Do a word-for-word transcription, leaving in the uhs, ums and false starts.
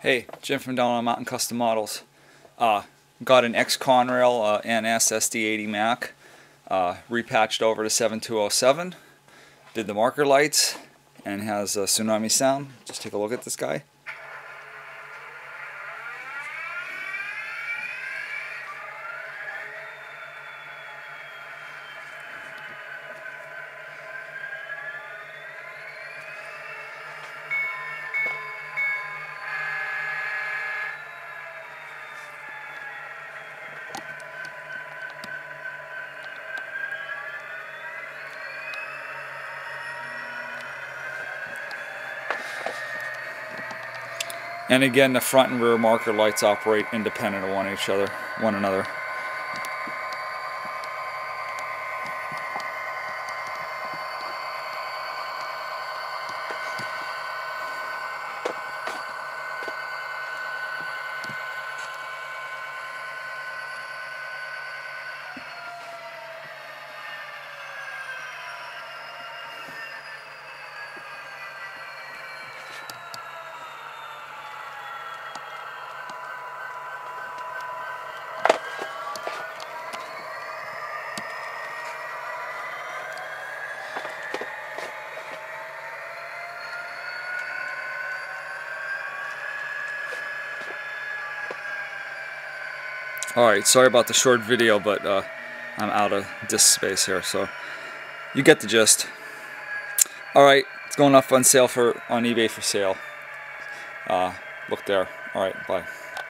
Hey, Jim from down on Mountain Custom Models. Uh, got an ex-Conrail uh, N S S D eighty Mac, uh, repatched over to seven two oh seven, did the marker lights, and has a Tsunami sound. Just take a look at this guy. And again, the front and rear marker lights operate independent of one each other, one another. Alright, sorry about the short video, but uh, I'm out of disk space here, so you get the gist. Alright, it's going up on sale for on eBay for sale. Uh, look there. Alright, bye.